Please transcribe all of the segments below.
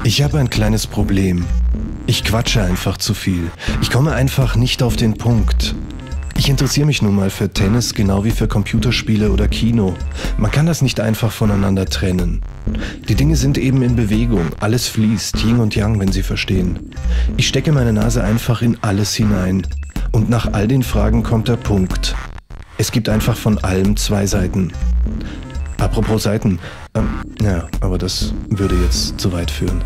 Ich habe ein kleines Problem. Ich quatsche einfach zu viel. Ich komme einfach nicht auf den Punkt. Ich interessiere mich nun mal für Tennis genau wie für Computerspiele oder Kino. Man kann das nicht einfach voneinander trennen. Die Dinge sind eben in Bewegung, alles fließt, Yin und Yang, wenn Sie verstehen. Ich stecke meine Nase einfach in alles hinein. Und nach all den Fragen kommt der Punkt. Es gibt einfach von allem zwei Seiten. Apropos Seiten, ja, aber das würde jetzt zu weit führen.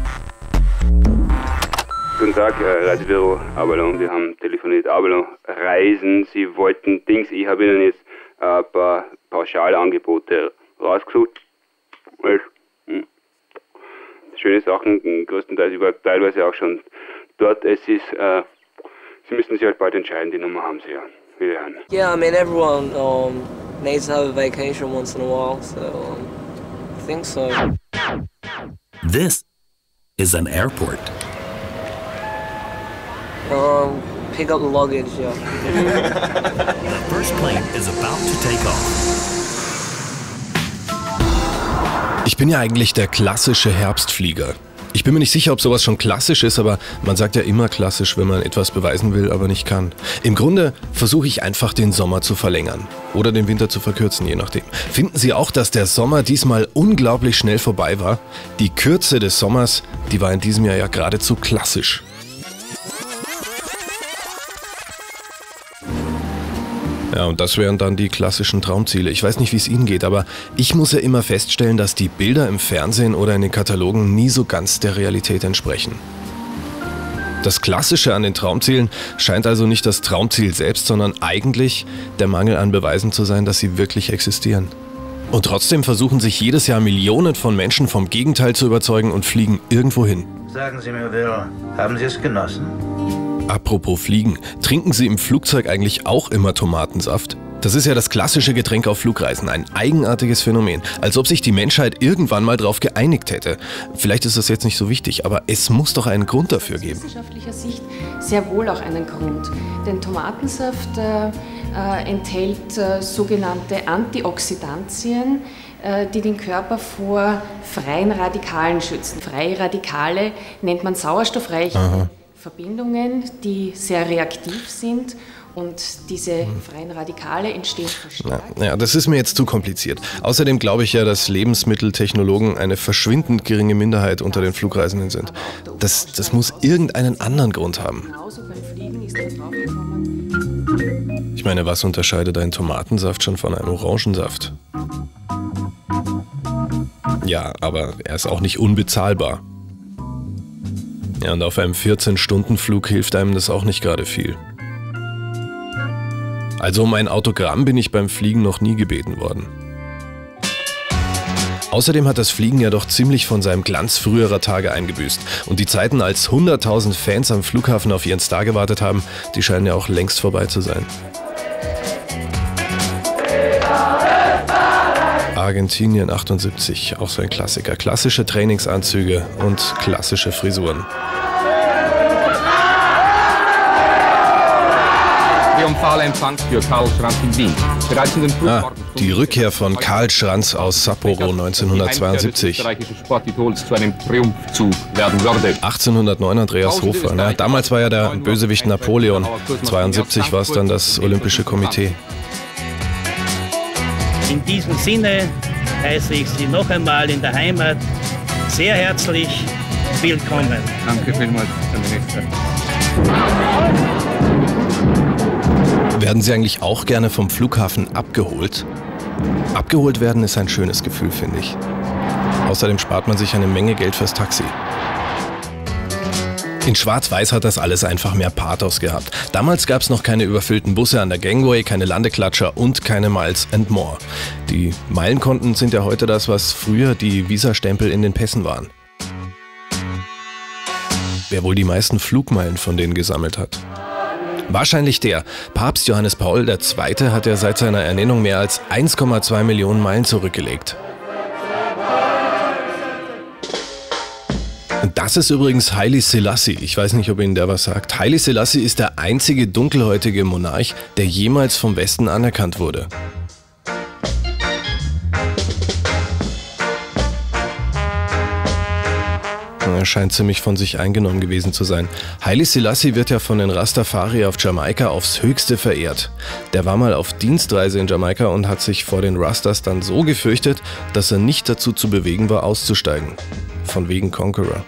Guten Tag, Reisebüro Avalon, wir haben telefoniert. Avalon Reisen, Sie wollten Dings, ich habe Ihnen jetzt ein paar Pauschalangebote rausgesucht. Schöne Sachen, größtenteils, ich war teilweise auch schon dort. Es ist, Sie müssen sich halt bald entscheiden, die Nummer haben Sie ja. Wiederhören. Yeah, I mean everyone needs to have a vacation once in a while, so I think so. This is an airport. Pick up the luggage, yeah. The first plane is about to take off. Ich bin ja eigentlich der klassische Herbstflieger. Ich bin mir nicht sicher, ob sowas schon klassisch ist, aber man sagt ja immer klassisch, wenn man etwas beweisen will, aber nicht kann. Im Grunde versuche ich einfach, den Sommer zu verlängern oder den Winter zu verkürzen, je nachdem. Finden Sie auch, dass der Sommer diesmal unglaublich schnell vorbei war? Die Kürze des Sommers, die war in diesem Jahr ja geradezu klassisch. Ja, und das wären dann die klassischen Traumziele. Ich weiß nicht, wie es Ihnen geht, aber ich muss ja immer feststellen, dass die Bilder im Fernsehen oder in den Katalogen nie so ganz der Realität entsprechen. Das Klassische an den Traumzielen scheint also nicht das Traumziel selbst, sondern eigentlich der Mangel an Beweisen zu sein, dass sie wirklich existieren. Und trotzdem versuchen sich jedes Jahr Millionen von Menschen vom Gegenteil zu überzeugen und fliegen irgendwo hin. Sagen Sie mir, Will, haben Sie es genossen? Apropos Fliegen, trinken Sie im Flugzeug eigentlich auch immer Tomatensaft? Das ist ja das klassische Getränk auf Flugreisen, ein eigenartiges Phänomen, als ob sich die Menschheit irgendwann mal darauf geeinigt hätte. Vielleicht ist das jetzt nicht so wichtig, aber es muss doch einen Grund dafür geben. Aus wissenschaftlicher Sicht sehr wohl auch einen Grund, denn Tomatensaft enthält sogenannte Antioxidantien, die den Körper vor freien Radikalen schützen. Freie Radikale nennt man sauerstoffreiche Verbindungen, die sehr reaktiv sind und diese freien Radikale entstehen verstärkt. Ja, das ist mir jetzt zu kompliziert. Außerdem glaube ich ja, dass Lebensmitteltechnologen eine verschwindend geringe Minderheit unter den Flugreisenden sind. Das muss irgendeinen anderen Grund haben. Ich meine, was unterscheidet ein Tomatensaft schon von einem Orangensaft? Ja, aber er ist auch nicht unbezahlbar. Ja, und auf einem 14-Stunden-Flug hilft einem das auch nicht gerade viel. Also um ein Autogramm bin ich beim Fliegen noch nie gebeten worden. Außerdem hat das Fliegen ja doch ziemlich von seinem Glanz früherer Tage eingebüßt. Und die Zeiten, als 100.000 Fans am Flughafen auf ihren Star gewartet haben, die scheinen ja auch längst vorbei zu sein. Argentinien 78, auch so ein Klassiker. Klassische Trainingsanzüge und klassische Frisuren. Triumphalempfang für Karl Schranz in Wien. Bereits in den Die Rückkehr von Karl Schranz aus Sapporo 1972. österreichischen Sportidols zu einem Triumphzug werden würde. 1809 Andreas Hofer. Na, damals war ja der Bösewicht Napoleon. 72 war es dann das Olympische Komitee. In diesem Sinne heiße ich Sie noch einmal in der Heimat sehr herzlich willkommen. Danke vielmals, Herr Minister. Werden Sie eigentlich auch gerne vom Flughafen abgeholt? Abgeholt werden ist ein schönes Gefühl, finde ich. Außerdem spart man sich eine Menge Geld fürs Taxi. In Schwarz-Weiß hat das alles einfach mehr Pathos gehabt. Damals gab es noch keine überfüllten Busse an der Gangway, keine Landeklatscher und keine Miles and More. Die Meilenkonten sind ja heute das, was früher die Visastempel in den Pässen waren. Wer wohl die meisten Flugmeilen von denen gesammelt hat? Wahrscheinlich der. Papst Johannes Paul II. Hat ja seit seiner Ernennung mehr als 1,2 Millionen Meilen zurückgelegt. Und das ist übrigens Haile Selassie. Ich weiß nicht, ob Ihnen der was sagt. Haile Selassie ist der einzige dunkelhäutige Monarch, der jemals vom Westen anerkannt wurde. Er scheint ziemlich von sich eingenommen gewesen zu sein. Haile Selassie wird ja von den Rastafari auf Jamaika aufs Höchste verehrt. Der war mal auf Dienstreise in Jamaika und hat sich vor den Rastas dann so gefürchtet, dass er nicht dazu zu bewegen war, auszusteigen. Von wegen Conqueror.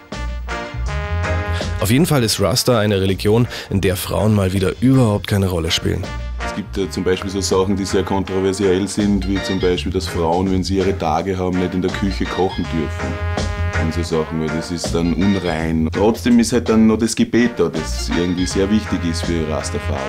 Auf jeden Fall ist Rasta eine Religion, in der Frauen mal wieder überhaupt keine Rolle spielen. Es gibt zum Beispiel so Sachen, die sehr kontroversiell sind, wie zum Beispiel, dass Frauen, wenn sie ihre Tage haben, nicht in der Küche kochen dürfen. Und so Sachen, weil das ist dann unrein. Trotzdem ist halt dann noch das Gebet da, das irgendwie sehr wichtig ist für Rastafari.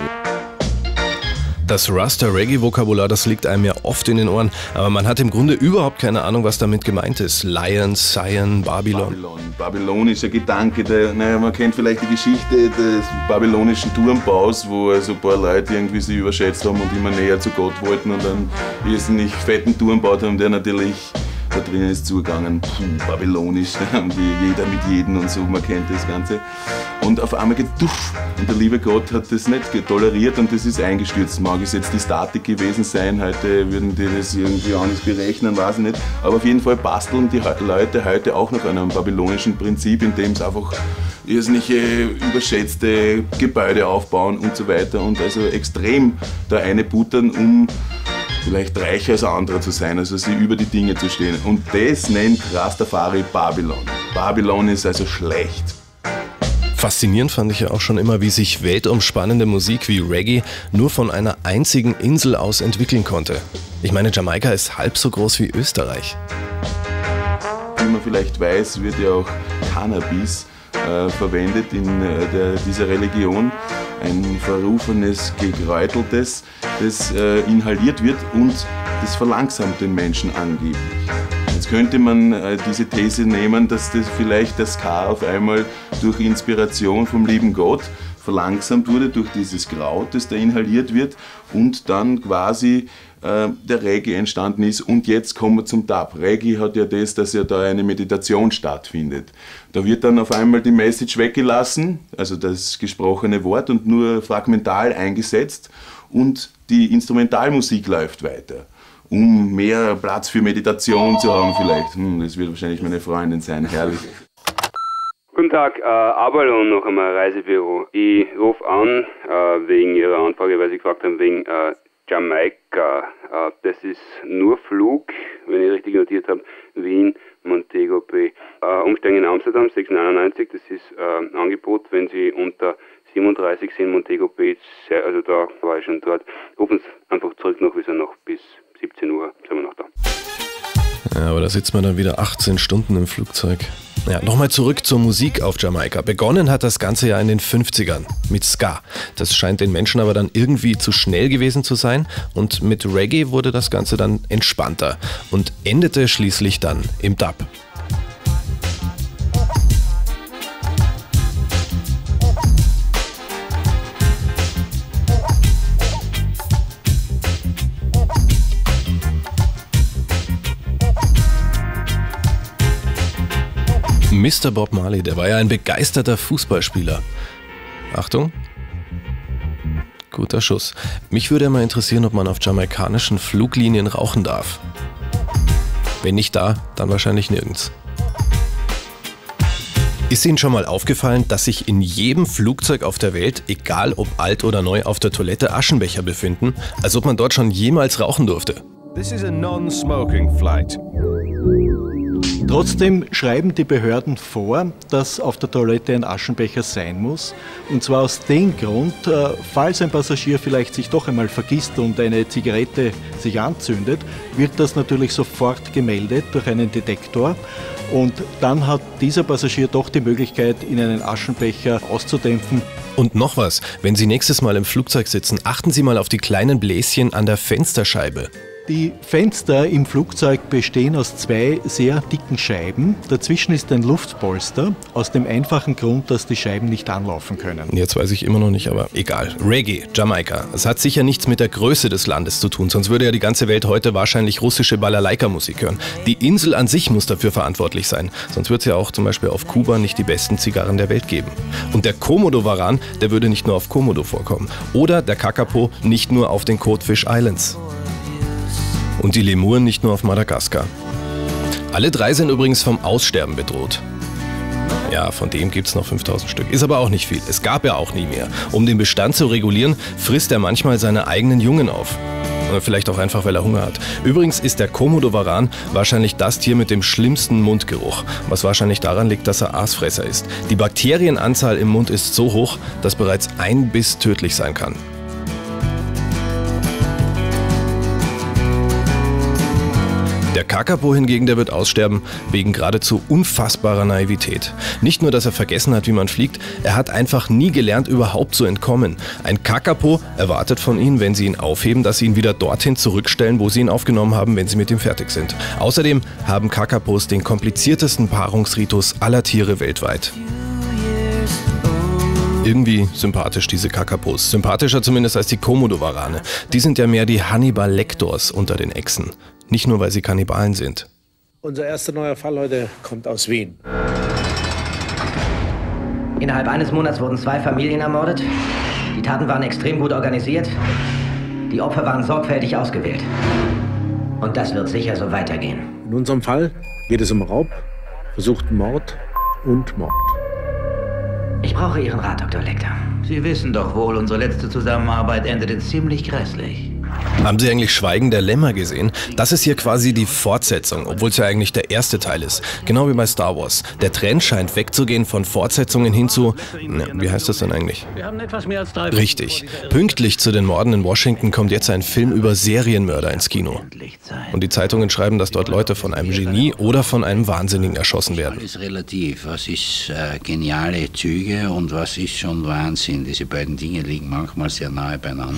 Das Rasta-Reggae-Vokabular, das liegt einem ja oft in den Ohren, aber man hat im Grunde überhaupt keine Ahnung, was damit gemeint ist. Lion, Zion, Babylon. Babylonischer Gedanke, man kennt vielleicht die Geschichte des babylonischen Turmbaus, wo also ein paar Leute irgendwie sich überschätzt haben und immer näher zu Gott wollten und dann irrsinnig fetten Turm gebaut haben, der natürlich da drinnen ist zugegangen, babylonisch, wie jeder mit jedem und so, man kennt das Ganze. Und auf einmal geht duff und der liebe Gott hat das nicht toleriert und das ist eingestürzt. Mag es jetzt die Statik gewesen sein, heute würden die das irgendwie anders berechnen, weiß ich nicht. Aber auf jeden Fall basteln die Leute heute auch nach einem babylonischen Prinzip, in dem es einfach irrsinnige überschätzte Gebäude aufbauen und so weiter und also extrem da eine buttern, um vielleicht reicher als andere zu sein, also sie über die Dinge zu stehen. Und das nennt Rastafari Babylon. Babylon ist also schlecht. Faszinierend fand ich ja auch schon immer, wie sich weltumspannende Musik wie Reggae nur von einer einzigen Insel aus entwickeln konnte. Ich meine, Jamaika ist halb so groß wie Österreich. Wie man vielleicht weiß, wird ja auch Cannabis verwendet in dieser Religion. Ein verrufenes, gekräuteltes, das inhaliert wird und das verlangsamt den Menschen angeblich. Jetzt könnte man diese These nehmen, dass das vielleicht das Ska auf einmal durch Inspiration vom lieben Gott verlangsamt wurde, durch dieses Kraut, das da inhaliert wird und dann quasi der Reggae entstanden ist. Und jetzt kommen wir zum Dub. Reggae hat ja das, dass ja da eine Meditation stattfindet. Da wird dann auf einmal die Message weggelassen, also das gesprochene Wort, und nur fragmental eingesetzt und die Instrumentalmusik läuft weiter. Um mehr Platz für Meditation zu haben vielleicht. Das wird wahrscheinlich meine Freundin sein, herrlich. Guten Tag, Abalon noch einmal, Reisebüro. Ich rufe an wegen Ihrer Anfrage, weil Sie gefragt haben, wegen Jamaika. Das ist nur Flug, wenn ich richtig notiert habe, Wien, Montego Bay. Umsteigen in Amsterdam, 6,99, das ist ein Angebot, wenn Sie unter 37 sind, Montego Bay, also da war ich schon dort. Rufen Sie einfach zurück noch, wir sind noch bis 17 Uhr, sind wir noch da. Ja, aber da sitzt man dann wieder 18 Stunden im Flugzeug. Ja, nochmal zurück zur Musik auf Jamaika. Begonnen hat das Ganze ja in den 50ern mit Ska. Das scheint den Menschen aber dann irgendwie zu schnell gewesen zu sein und mit Reggae wurde das Ganze dann entspannter und endete schließlich dann im Dub. Mr. Bob Marley, der war ja ein begeisterter Fußballspieler. Achtung. Guter Schuss. Mich würde mal interessieren, ob man auf jamaikanischen Fluglinien rauchen darf. Wenn nicht da, dann wahrscheinlich nirgends. Ist Ihnen schon mal aufgefallen, dass sich in jedem Flugzeug auf der Welt, egal ob alt oder neu, auf der Toilette Aschenbecher befinden, als ob man dort schon jemals rauchen durfte? This is a non-smoking flight. Trotzdem schreiben die Behörden vor, dass auf der Toilette ein Aschenbecher sein muss. Und zwar aus dem Grund, falls ein Passagier vielleicht sich doch einmal vergisst und eine Zigarette sich anzündet, wird das natürlich sofort gemeldet durch einen Detektor. Und dann hat dieser Passagier doch die Möglichkeit, in einen Aschenbecher auszudämpfen. Und noch was, wenn Sie nächstes Mal im Flugzeug sitzen, achten Sie mal auf die kleinen Bläschen an der Fensterscheibe. Die Fenster im Flugzeug bestehen aus zwei sehr dicken Scheiben. Dazwischen ist ein Luftpolster, aus dem einfachen Grund, dass die Scheiben nicht anlaufen können. Jetzt weiß ich immer noch nicht, aber egal. Reggae, Jamaika. Es hat sicher nichts mit der Größe des Landes zu tun, sonst würde ja die ganze Welt heute wahrscheinlich russische Balalaika-Musik hören. Die Insel an sich muss dafür verantwortlich sein, sonst wird es ja auch zum Beispiel auf Kuba nicht die besten Zigarren der Welt geben. Und der Komodo-Varan, der würde nicht nur auf Komodo vorkommen. Oder der Kakapo nicht nur auf den Coatfish Islands. Und die Lemuren nicht nur auf Madagaskar. Alle drei sind übrigens vom Aussterben bedroht. Ja, von dem gibt's noch 5000 Stück. Ist aber auch nicht viel. Es gab ja auch nie mehr. Um den Bestand zu regulieren, frisst er manchmal seine eigenen Jungen auf. Oder vielleicht auch einfach, weil er Hunger hat. Übrigens ist der Komodowaran wahrscheinlich das Tier mit dem schlimmsten Mundgeruch, was wahrscheinlich daran liegt, dass er Aasfresser ist. Die Bakterienanzahl im Mund ist so hoch, dass bereits ein Biss tödlich sein kann. Der Kakapo hingegen, der wird aussterben, wegen geradezu unfassbarer Naivität. Nicht nur, dass er vergessen hat, wie man fliegt, er hat einfach nie gelernt, überhaupt zu entkommen. Ein Kakapo erwartet von ihnen, wenn sie ihn aufheben, dass sie ihn wieder dorthin zurückstellen, wo sie ihn aufgenommen haben, wenn sie mit ihm fertig sind. Außerdem haben Kakapos den kompliziertesten Paarungsritus aller Tiere weltweit. Irgendwie sympathisch, diese Kakapos. Sympathischer zumindest als die Komodowarane. Die sind ja mehr die Hannibal Lectors unter den Echsen. Nicht nur, weil sie Kannibalen sind. Unser erster neuer Fall heute kommt aus Wien. Innerhalb eines Monats wurden 2 Familien ermordet. Die Taten waren extrem gut organisiert. Die Opfer waren sorgfältig ausgewählt. Und das wird sicher so weitergehen. In unserem Fall geht es um Raub, versuchten Mord und Mord. Ich brauche Ihren Rat, Dr. Lecter. Sie wissen doch wohl, unsere letzte Zusammenarbeit endete ziemlich grässlich. Haben Sie eigentlich Schweigen der Lämmer gesehen? Das ist hier quasi die Fortsetzung, obwohl es ja eigentlich der erste Teil ist. Genau wie bei Star Wars. Der Trend scheint wegzugehen von Fortsetzungen hin zu... wie heißt das denn eigentlich? Wir haben etwas mehr als 3 Richtig. Pünktlich zu den Morden in Washington kommt jetzt ein Film über Serienmörder ins Kino. Und die Zeitungen schreiben, dass dort Leute von einem Genie oder von einem Wahnsinnigen erschossen werden. Alles relativ. Was ist geniale Züge und was ist schon Wahnsinn? Diese beiden Dinge liegen manchmal sehr nahe beieinander.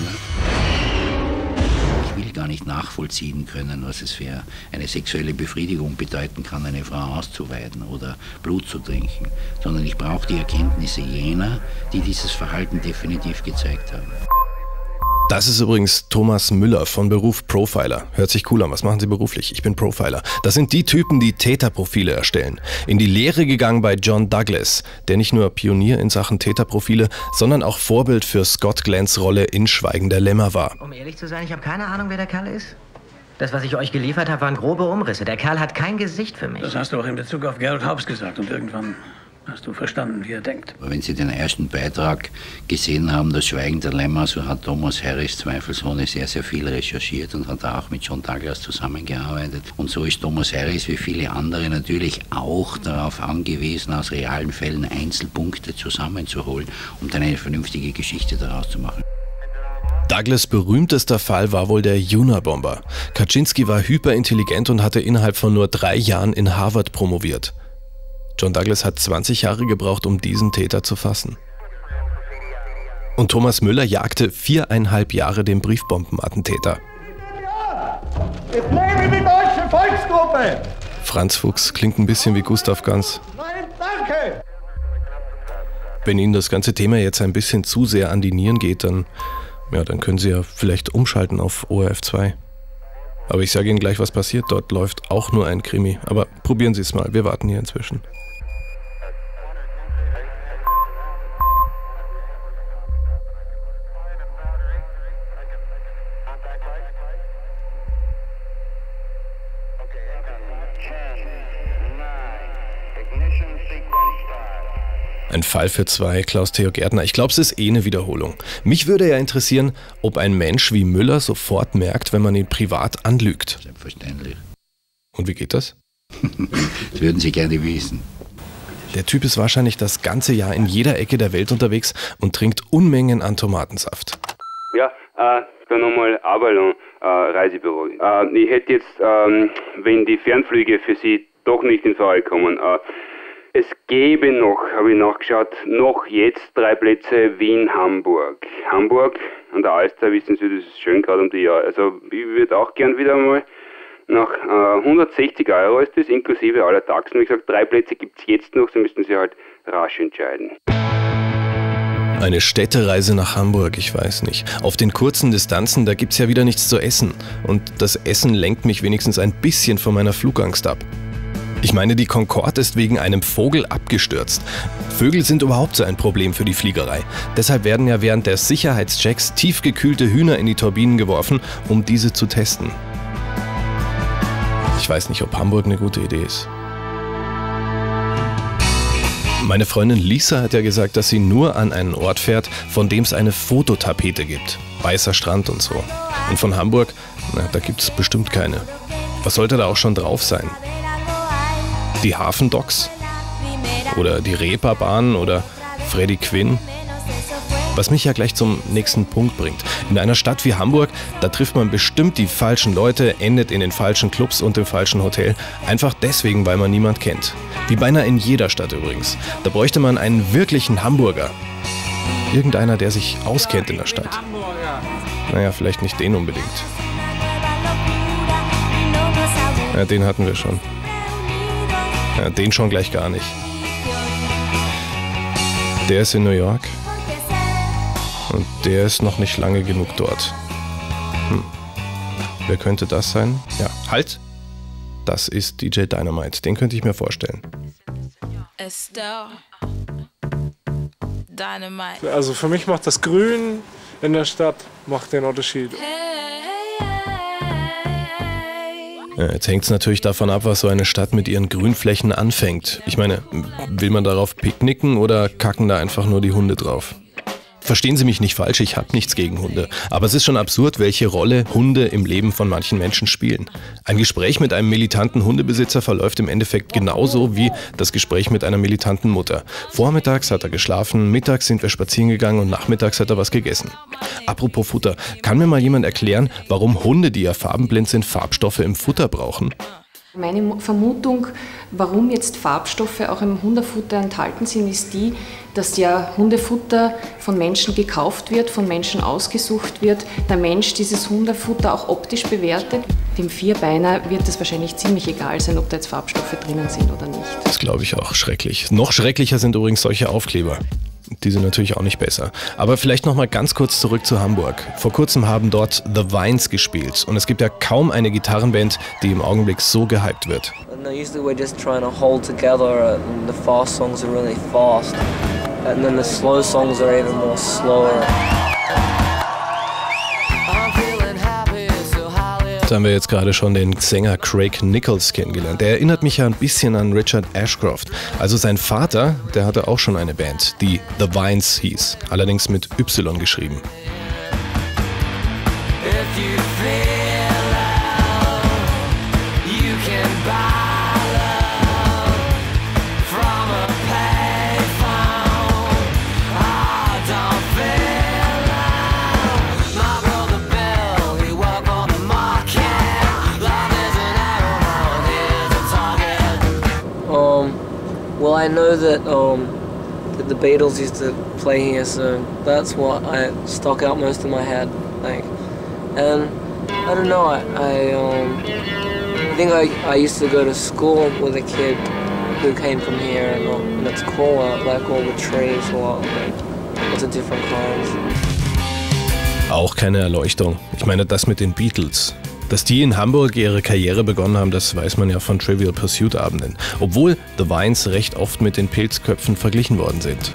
Ich will gar nicht nachvollziehen können, was es für eine sexuelle Befriedigung bedeuten kann, eine Frau auszuweiden oder Blut zu trinken, sondern ich brauche die Erkenntnisse jener, die dieses Verhalten definitiv gezeigt haben. Das ist übrigens Thomas Müller von Beruf Profiler. Hört sich cool an. Was machen Sie beruflich? Ich bin Profiler. Das sind die Typen, die Täterprofile erstellen. In die Lehre gegangen bei John Douglas, der nicht nur Pionier in Sachen Täterprofile, sondern auch Vorbild für Scott Glenns Rolle in Schweigen der Lämmer war. Um ehrlich zu sein, ich habe keine Ahnung, wer der Kerl ist. Das, was ich euch geliefert habe, waren grobe Umrisse. Der Kerl hat kein Gesicht für mich. Das hast du auch in Bezug auf Gerald Hobbs gesagt und irgendwann hast du verstanden, wie er denkt. Wenn Sie den ersten Beitrag gesehen haben, das Schweigen der Lämmer, so hat Thomas Harris zweifelsohne sehr, sehr viel recherchiert und hat auch mit John Douglas zusammengearbeitet. Und so ist Thomas Harris wie viele andere natürlich auch darauf angewiesen, aus realen Fällen Einzelpunkte zusammenzuholen, um dann eine vernünftige Geschichte daraus zu machen. Douglas' berühmtester Fall war wohl der Unabomber. Kaczynski war hyperintelligent und hatte innerhalb von nur 3 Jahren in Harvard promoviert. John Douglas hat 20 Jahre gebraucht, um diesen Täter zu fassen. Und Thomas Müller jagte 4,5 Jahre den Briefbombenattentäter. Ich lebe die deutsche Volksgruppe! Franz Fuchs klingt ein bisschen wie Gustav Ganz. Nein, danke! Wenn Ihnen das ganze Thema jetzt ein bisschen zu sehr an die Nieren geht, dann können Sie ja vielleicht umschalten auf ORF 2. Aber ich sage Ihnen gleich, was passiert. Dort läuft auch nur ein Krimi. Aber probieren Sie es mal. Wir warten hier inzwischen. Ein Fall für 2, Klaus-Theo Gärtner. Ich glaube, es ist eine Wiederholung. Mich würde ja interessieren, ob ein Mensch wie Müller sofort merkt, wenn man ihn privat anlügt. Selbstverständlich. Und wie geht das? Das würden Sie gerne wissen. Der Typ ist wahrscheinlich das ganze Jahr in jeder Ecke der Welt unterwegs und trinkt Unmengen an Tomatensaft. Ja, dann nochmal Avalon Reisebüro. Ich hätte jetzt, wenn die Fernflüge für Sie doch nicht in Frage kommen, es gäbe noch, habe ich nachgeschaut, noch jetzt 3 Plätze Wien-Hamburg. Hamburg an der Alster, wissen Sie, das ist schön gerade um die Jahr. Also ich würde auch gern wieder mal nach 160 € ist das, inklusive aller Taxen. Wie gesagt, 3 Plätze gibt es jetzt noch, so müssten Sie halt rasch entscheiden. Eine Städtereise nach Hamburg, ich weiß nicht. Auf den kurzen Distanzen, da gibt's ja wieder nichts zu essen. Und das Essen lenkt mich wenigstens ein bisschen von meiner Flugangst ab. Ich meine, die Concorde ist wegen einem Vogel abgestürzt. Vögel sind überhaupt so ein Problem für die Fliegerei. Deshalb werden ja während der Sicherheitschecks tiefgekühlte Hühner in die Turbinen geworfen, um diese zu testen. Ich weiß nicht, ob Hamburg eine gute Idee ist. Meine Freundin Lisa hat ja gesagt, dass sie nur an einen Ort fährt, von dem es eine Fototapete gibt. Weißer Strand und so. Und von Hamburg, na, da gibt es bestimmt keine. Was sollte da auch schon drauf sein? Die Hafendocks? Oder die Reeperbahn oder Freddie Quinn? Was mich ja gleich zum nächsten Punkt bringt. In einer Stadt wie Hamburg, da trifft man bestimmt die falschen Leute, endet in den falschen Clubs und im falschen Hotel. Einfach deswegen, weil man niemand kennt. Wie beinahe in jeder Stadt übrigens. Da bräuchte man einen wirklichen Hamburger. Irgendeiner, der sich auskennt in der Stadt. Naja, vielleicht nicht den unbedingt. Ja, den hatten wir schon. Ja, den schon gleich gar nicht. Der ist in New York. Und der ist noch nicht lange genug dort. Wer könnte das sein? Ja, halt! Das ist DJ Dynamite. Den könnte ich mir vorstellen. Also für mich macht das Grün in der Stadt macht den Unterschied. Ja, jetzt hängt es natürlich davon ab, was so eine Stadt mit ihren Grünflächen anfängt. Ich meine, will man darauf picknicken oder kacken da einfach nur die Hunde drauf? Verstehen Sie mich nicht falsch, ich habe nichts gegen Hunde. Aber es ist schon absurd, welche Rolle Hunde im Leben von manchen Menschen spielen. Ein Gespräch mit einem militanten Hundebesitzer verläuft im Endeffekt genauso wie das Gespräch mit einer militanten Mutter. Vormittags hat er geschlafen, mittags sind wir spazieren gegangen und nachmittags hat er was gegessen. Apropos Futter, kann mir mal jemand erklären, warum Hunde, die ja farbenblind sind, Farbstoffe im Futter brauchen? Meine Vermutung, warum jetzt Farbstoffe auch im Hundefutter enthalten sind, ist die, dass ja Hundefutter von Menschen gekauft wird, von Menschen ausgesucht wird, der Mensch dieses Hundefutter auch optisch bewertet. Dem Vierbeiner wird es wahrscheinlich ziemlich egal sein, ob da jetzt Farbstoffe drinnen sind oder nicht. Das glaube ich auch schrecklich. Noch schrecklicher sind übrigens solche Aufkleber. Die sind natürlich auch nicht besser. Aber vielleicht noch mal ganz kurz zurück zu Hamburg. Vor kurzem haben dort The Vines gespielt und es gibt ja kaum eine Gitarrenband, die im Augenblick so gehypt wird. Usually we're just trying to hold together and the fast songs are really fast and then the slow songs are even more slower. Da haben wir jetzt gerade schon den Sänger Craig Nichols kennengelernt. Der erinnert mich ja ein bisschen an Richard Ashcroft. Also sein Vater, der hatte auch schon eine Band, die The Vines hieß, allerdings mit Y geschrieben. Well, I know that the Beatles used to play here, so that's what I stuck out most in my head. Like, and I don't know. I think I used to go to school with a kid who came from here, and it's cool. I like all the trees, like lots of different kinds. Auch keine Erleuchtung. Ich meine, das mit den Beatles. Dass die in Hamburg ihre Karriere begonnen haben, das weiß man ja von Trivial Pursuit Abenden. Obwohl The Vines recht oft mit den Pilzköpfen verglichen worden sind.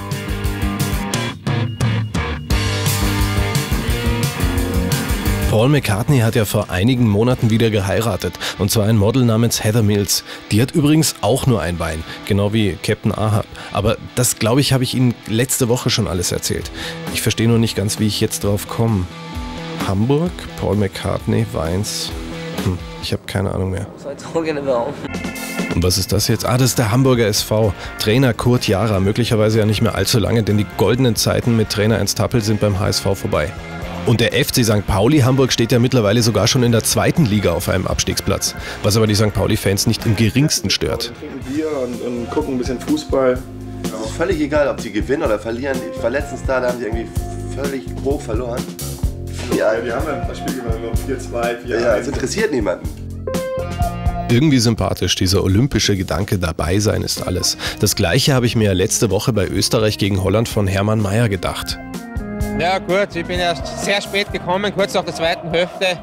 Paul McCartney hat ja vor einigen Monaten wieder geheiratet. Und zwar ein Model namens Heather Mills. Die hat übrigens auch nur ein Bein. Genau wie Captain Ahab. Aber das, glaube ich, habe ich Ihnen letzte Woche schon alles erzählt. Ich verstehe nur nicht ganz, wie ich jetzt drauf komme. Hamburg, Paul McCartney, Vines. Ich habe keine Ahnung mehr. Und was ist das jetzt? Das ist der Hamburger SV. Trainer Kurt Jara, möglicherweise ja nicht mehr allzu lange, denn die goldenen Zeiten mit Trainer Ernst Happel sind beim HSV vorbei. Und der FC St. Pauli Hamburg steht ja mittlerweile sogar schon in der 2. Liga auf einem Abstiegsplatz. Was aber die St. Pauli-Fans nicht im geringsten stört. Wir trinken Bier und gucken ein bisschen Fußball. Es ist völlig egal, ob die gewinnen oder verlieren. Ich war letztens da haben die irgendwie völlig hoch verloren. Ja, die haben ja das Spiel gewonnen, 4-2, 4-1. Ja, es interessiert niemanden. Irgendwie sympathisch, dieser olympische Gedanke, dabei sein ist alles. Das Gleiche habe ich mir letzte Woche bei Österreich gegen Holland von Hermann Mayer gedacht. Ja gut, ich bin erst sehr spät gekommen, kurz nach der zweiten Hälfte.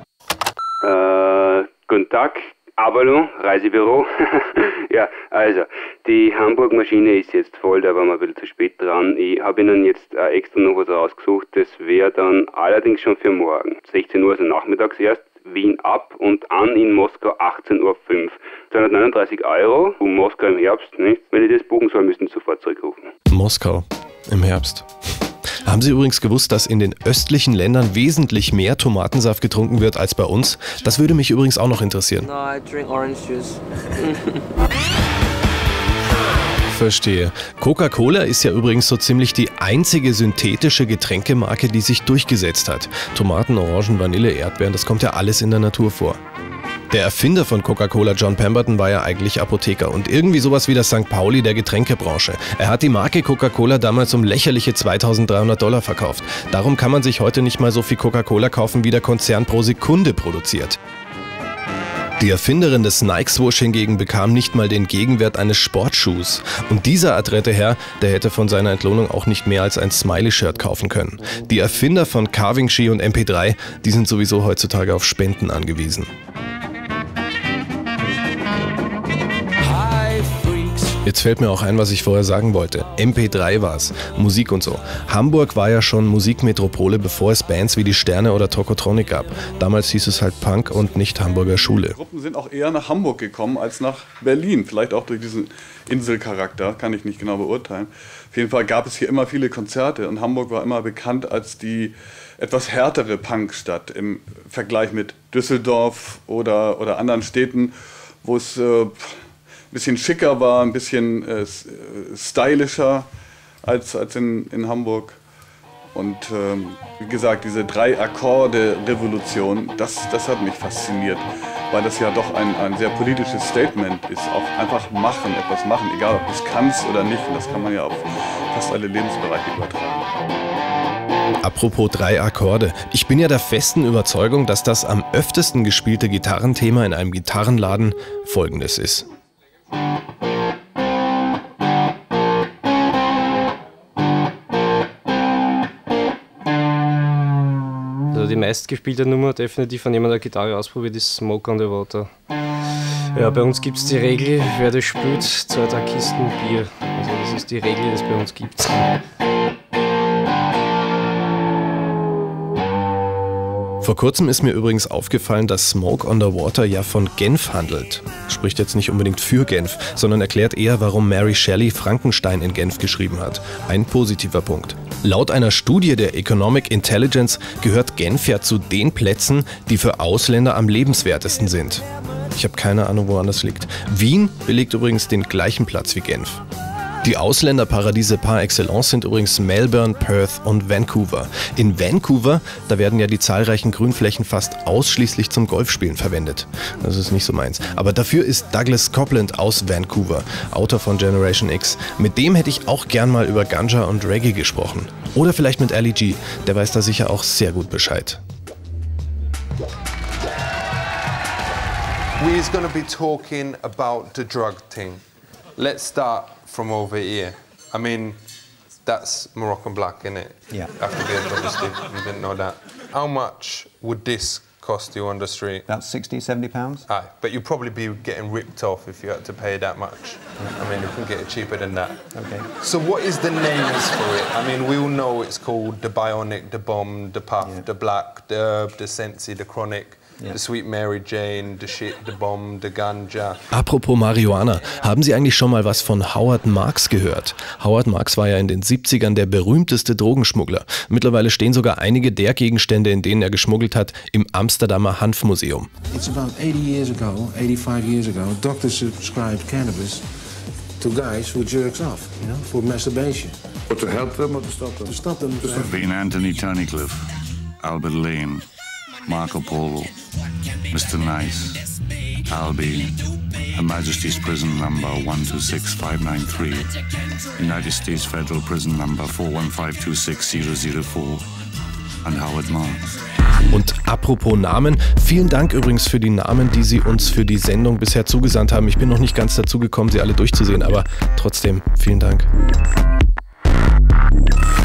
Guten Tag, Avalon, Reisebüro. Ja, also, die Hamburg-Maschine ist jetzt voll, da waren wir ein bisschen zu spät dran. Ich habe Ihnen jetzt extra noch was rausgesucht, das wäre dann allerdings schon für morgen. 16 Uhr, also nachmittags erst. Wien ab und an in Moskau 18:05 Uhr. 239 € und Moskau im Herbst, nicht? Wenn ich das buchen soll, müssen Sie sofort zurückrufen. Moskau im Herbst. Haben Sie übrigens gewusst, dass in den östlichen Ländern wesentlich mehr Tomatensaft getrunken wird als bei uns? Das würde mich übrigens auch noch interessieren. No, I drink orange juice. Verstehe. Coca-Cola ist ja übrigens so ziemlich die einzige synthetische Getränkemarke, die sich durchgesetzt hat. Tomaten, Orangen, Vanille, Erdbeeren, das kommt ja alles in der Natur vor. Der Erfinder von Coca-Cola, John Pemberton, war ja eigentlich Apotheker und irgendwie sowas wie der St. Pauli der Getränkebranche. Er hat die Marke Coca-Cola damals um lächerliche $2.300 verkauft. Darum kann man sich heute nicht mal so viel Coca-Cola kaufen, wie der Konzern pro Sekunde produziert. Die Erfinderin des Nike-Swoosh hingegen bekam nicht mal den Gegenwert eines Sportschuhs. Und dieser adrette Herr, der hätte von seiner Entlohnung auch nicht mehr als ein Smiley-Shirt kaufen können. Die Erfinder von Carving-Ski und MP3, die sind sowieso heutzutage auf Spenden angewiesen. Jetzt fällt mir auch ein, was ich vorher sagen wollte. MP3 war's. Musik und so. Hamburg war ja schon Musikmetropole, bevor es Bands wie die Sterne oder Tokotronic gab. Damals hieß es halt Punk und nicht Hamburger Schule. Die Gruppen sind auch eher nach Hamburg gekommen als nach Berlin. Vielleicht auch durch diesen Inselcharakter, kann ich nicht genau beurteilen. Auf jeden Fall gab es hier immer viele Konzerte und Hamburg war immer bekannt als die etwas härtere Punkstadt im Vergleich mit Düsseldorf oder anderen Städten, wo es ein bisschen schicker war, ein bisschen stylischer als in Hamburg. Und wie gesagt, diese 3-Akkorde-Revolution, das hat mich fasziniert, weil das ja doch ein sehr politisches Statement ist. Auch einfach machen, etwas machen, egal ob du es kannst oder nicht. Und das kann man ja auf fast alle Lebensbereiche übertragen. Apropos 3 Akkorde. Ich bin ja der festen Überzeugung, dass das am öftesten gespielte Gitarrenthema in einem Gitarrenladen folgendes ist. Also die meistgespielte Nummer definitiv, wenn jemand eine Gitarre ausprobiert, ist Smoke on the Water. Ja, bei uns gibt es die Regel, wer das spielt, 2 Kisten Bier. Also das ist die Regel, die es bei uns gibt. Vor kurzem ist mir übrigens aufgefallen, dass Smoke on the Water ja von Genf handelt. Spricht jetzt nicht unbedingt für Genf, sondern erklärt eher, warum Mary Shelley Frankenstein in Genf geschrieben hat. Ein positiver Punkt. Laut einer Studie der Economic Intelligence gehört Genf ja zu den Plätzen, die für Ausländer am lebenswertesten sind. Ich habe keine Ahnung, woran das liegt. Wien belegt übrigens den gleichen Platz wie Genf. Die Ausländerparadiese par excellence sind übrigens Melbourne, Perth und Vancouver. In Vancouver, da werden ja die zahlreichen Grünflächen fast ausschließlich zum Golfspielen verwendet. Das ist nicht so meins. Aber dafür ist Douglas Copeland aus Vancouver, Autor von Generation X. Mit dem hätte ich auch gern mal über Ganja und Reggae gesprochen. Oder vielleicht mit Ali G, der weiß da sicher auch sehr gut Bescheid. We're going to be talking about the drug thing. Let's start from over here. I mean, that's Moroccan black, isn't it? Yeah. After being registered, you didn't know that. How much would this cost you on the street? About £60, £70. Aye, but you'd probably be getting ripped off if you had to pay that much. I mean, you can get it cheaper than that. Okay. So what is the names for it? I mean, we all know it's called the Bionic, the Bomb, the Puff, the Black, the Herb, the Sensi, the Chronic. The Sweet Mary Jane, the Shit, the Bomb, the Ganja. Apropos Marihuana, haben Sie eigentlich schon mal was von Howard Marks gehört? Howard Marks war ja in den 70ern der berühmteste Drogenschmuggler. Mittlerweile stehen sogar einige der Gegenstände, in denen er geschmuggelt hat, im Amsterdamer Hanfmuseum. It's about 80 years ago, 85 years ago, doctors subscribed cannabis to guys who jerks off, you know, for masturbation. But to help them or to stop them? To stop them. This have been Anthony Tunnicliffe, Albert Lane, Marco Polo, Mr. Nice, Albi, Her Majesty's Prison Number 126593, United States Federal Prison Number 41526-004 und Howard Marks. Und apropos Namen, vielen Dank übrigens für die Namen, die Sie uns für die Sendung bisher zugesandt haben. Ich bin noch nicht ganz dazu gekommen, sie alle durchzusehen, aber trotzdem vielen Dank.